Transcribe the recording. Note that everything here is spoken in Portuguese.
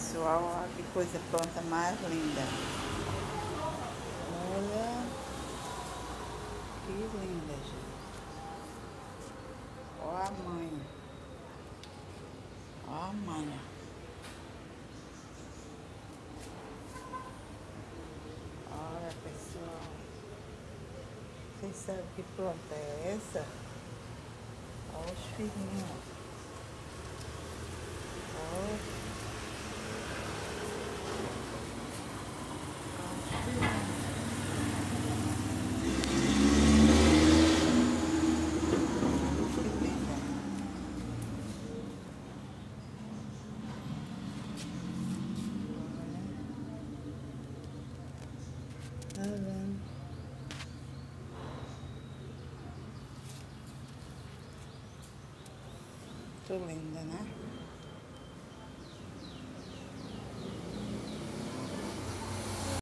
pessoal, olha que coisa planta mais linda. Olha que linda, gente. Olha a mãe. Olha a mãe. Olha, pessoal. Vocês sabem que planta é essa? Olha os filhinhos. Olha. Tá vendo? Muito linda, né?